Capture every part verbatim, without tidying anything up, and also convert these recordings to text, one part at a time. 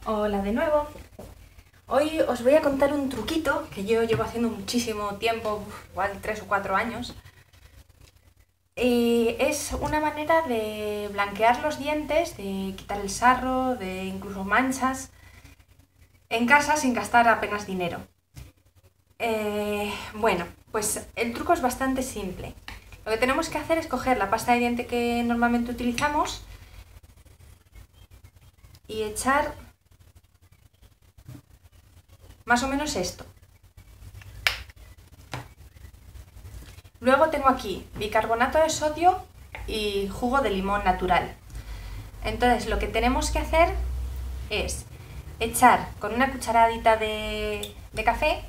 Hola de nuevo. Hoy os voy a contar un truquito que yo llevo haciendo muchísimo tiempo, igual tres o cuatro años. Y es una manera de blanquear los dientes, de quitar el sarro, de incluso manchas, en casa sin gastar apenas dinero. Eh, bueno, pues el truco es bastante simple. Lo que tenemos que hacer es coger la pasta de diente que normalmente utilizamos y echar más o menos esto. Luego tengo aquí bicarbonato de sodio y jugo de limón natural. Entonces lo que tenemos que hacer es echar con una cucharadita de, de café,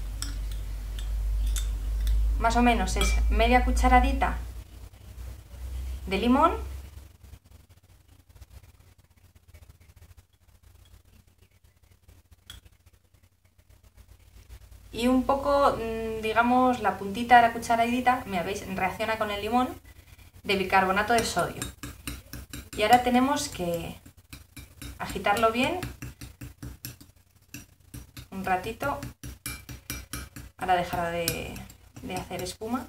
más o menos es media cucharadita de limón, y un poco, digamos, la puntita de la cucharadita, me veis, reacciona con el limón, de bicarbonato de sodio. Y ahora tenemos que agitarlo bien un ratito. Ahora dejará de, de hacer espuma.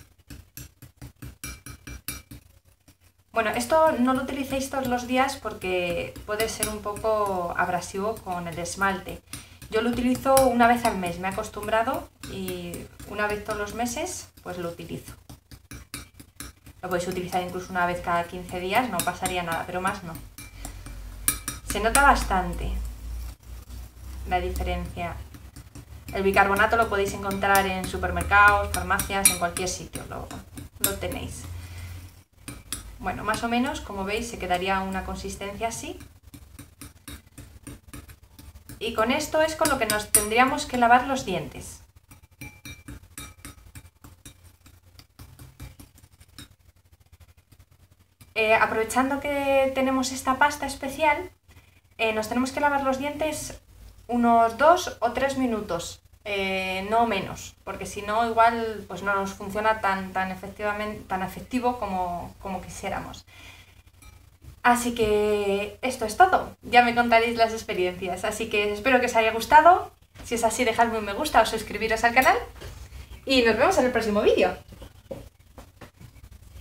Bueno, esto no lo utilicéis todos los días porque puede ser un poco abrasivo con el esmalte. Yo lo utilizo una vez al mes, me he acostumbrado y una vez todos los meses pues lo utilizo. Lo podéis utilizar incluso una vez cada quince días, no pasaría nada, pero más no. Se nota bastante la diferencia. El bicarbonato lo podéis encontrar en supermercados, farmacias, en cualquier sitio, lo, lo tenéis. Bueno, más o menos, como veis, se quedaría una consistencia así. Y con esto es con lo que nos tendríamos que lavar los dientes. Eh, aprovechando que tenemos esta pasta especial, eh, nos tenemos que lavar los dientes unos dos o tres minutos, eh, no menos, porque si no igual pues no nos funciona tan, tan, efectivamente, tan efectivo como, como quisiéramos. Así que esto es todo, ya me contaréis las experiencias, así que espero que os haya gustado. Si es así, dejadme un me gusta o suscribiros al canal y nos vemos en el próximo vídeo.